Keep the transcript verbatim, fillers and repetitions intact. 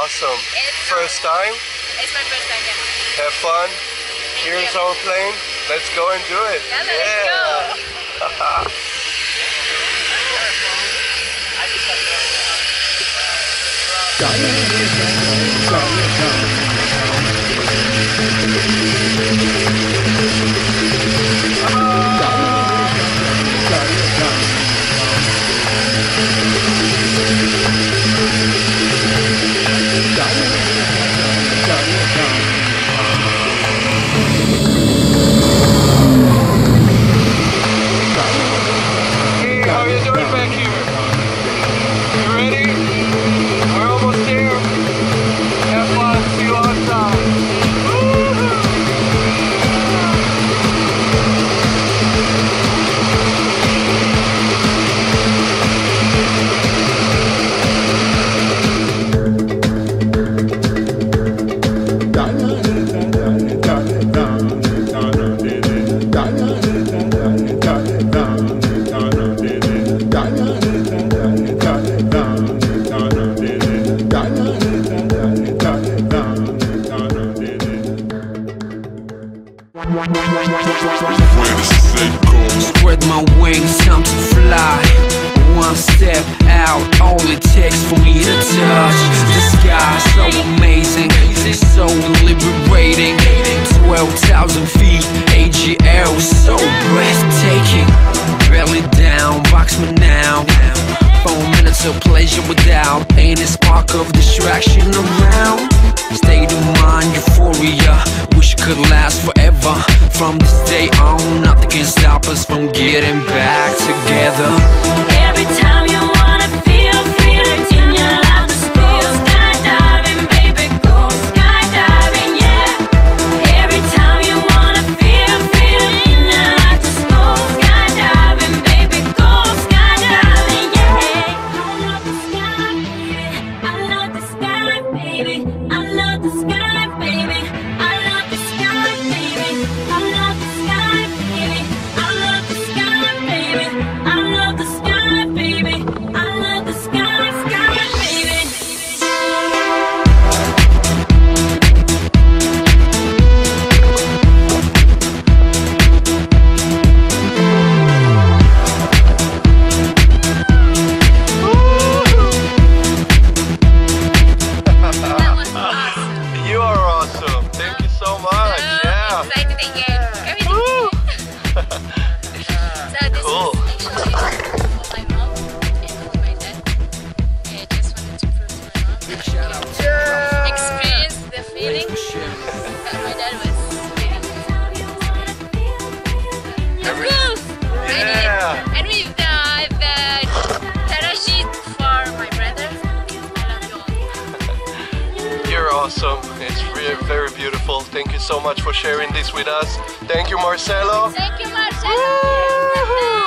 Awesome. It's First time? It's my first time, yeah. Have fun. Here's our plane. Let's go and do it. Yeah, let's yeah. go. Spread my wings, time to fly. One step out, all it takes for me to touch the sky. So amazing, so liberating. Twelve thousand feet, adheres, so breathtaking. Belly down, box me now. Four minutes of pleasure without any spark of distraction around. State of mind, euphoria, wish it could last forever. From this day on, nothing can stop us from getting back together. Every time you wanna feel freedom in your life, just go skydiving, baby, go skydiving, yeah. Every time you wanna feel freedom in your life, just go skydiving, baby, go skydiving, yeah. I love the sky, baby. I love the sky, baby. I love the sky, baby. I love the sky, baby. I love the sky, baby. I love the sky, baby. I love the sky, sky, baby. That was awesome. You are awesome. Thank you so much. So Yeah. excited again. Everything. Woo. So this Cool. is actually for my mom and for my dad. I just wanted to prove to my mom Shout out. Yeah. experience the feeling that my dad was feeling. Cool. Yeah. And with the the parachute for my brother. I love you all. You're awesome. It's really very beautiful. Thank you so much for sharing this with us. Thank you, Marcelo. Thank you, Marcelo.